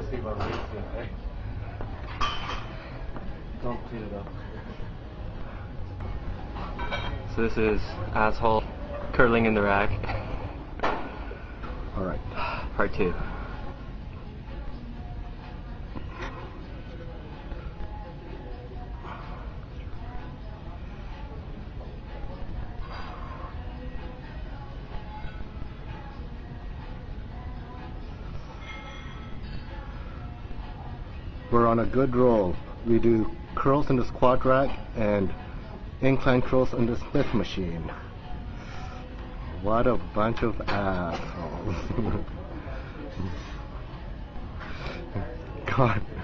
see my wrist today. Don't clean it up. So this is asshole curling in the rack. Alright. Part 2. We're on a good roll. We do curls in the squat rack and incline curls on the Smith machine. What a bunch of assholes. God.